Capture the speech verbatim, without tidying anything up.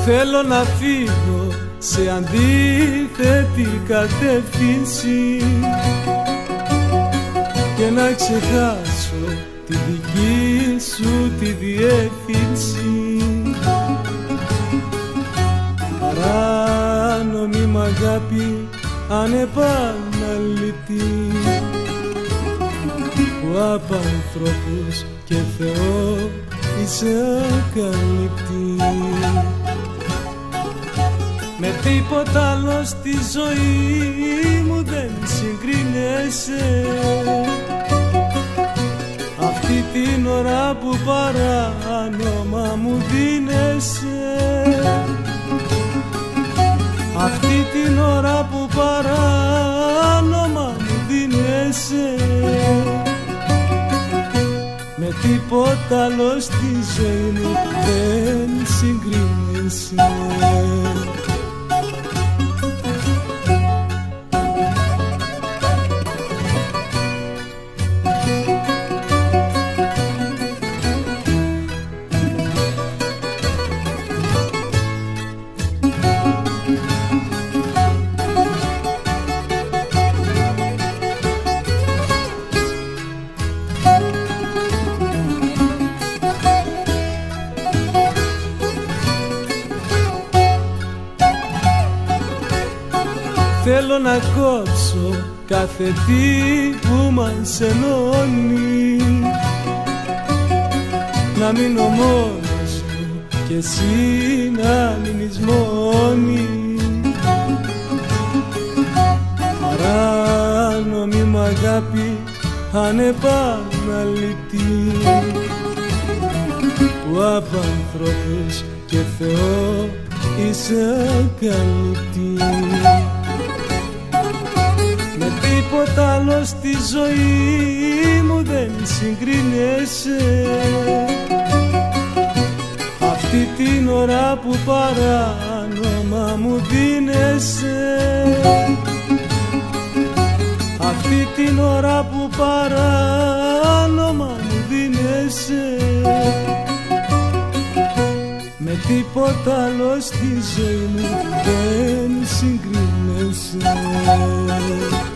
Θέλω να φύγω σε αντίθετη κατεύθυνση και να ξεχάσω τη δική σου τη διεύθυνση. Παράνομη μ' αγάπη ανεπαναληπτή που απ' ανθρώπους και Θεό είσαι ακαλυπτή. Με τίποτα άλλο στη ζωή μου δεν συγκρίνεσαι, αυτή την ώρα που παράνομα μου δίνεσαι, αυτή την ώρα που παράνομα μου δίνεσαι. Με τίποτα άλλο στη ζωή μου δεν συγκρίνεσαι. Θέλω να κόψω κάθε τι που μας ενώνει, να μείνω μόνος μου και εσύ να μείνεις μόνη. Παράνομη μ' αγάπη ανεπαναληπτή που απ' ανθρώπους και Θεό είσαι ακαλυπτή. Με τίποτα άλλο στη ζωή μου δεν συγκρίνεσαι, αυτή την ώρα που παράνομα μου δίνεσαι, αυτή την ώρα που παράνομα μου δίνεσαι. Με τίποτα άλλο στη ζωή μου δεν συγκρίνεσαι.